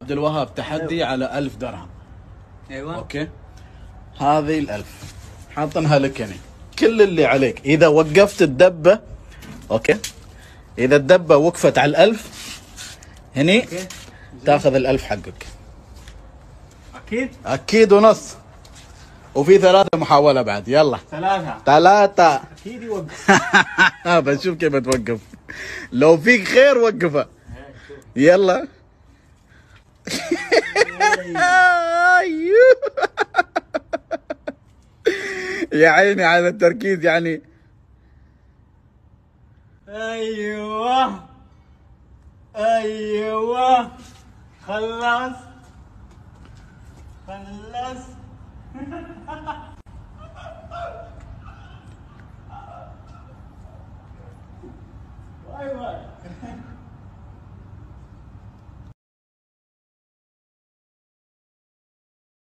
عبد الوهاب تحدي على 1000 درهم. ايوه اوكي، هذه ال1000 حاطنها لك هنا. كل اللي عليك اذا وقفت الدبه، اوكي، اذا الدبه وقفت على ال1000 هني تاخذ ال1000 حقك. اكيد اكيد ونص، وفي 3 محاولة بعد. يلا 3 اكيد يوقف. بنشوف كيف توقف. لو فيك خير وقفه. يلا. يا عيني على التركيز يعني. ايوه ايوه خلص باي باي.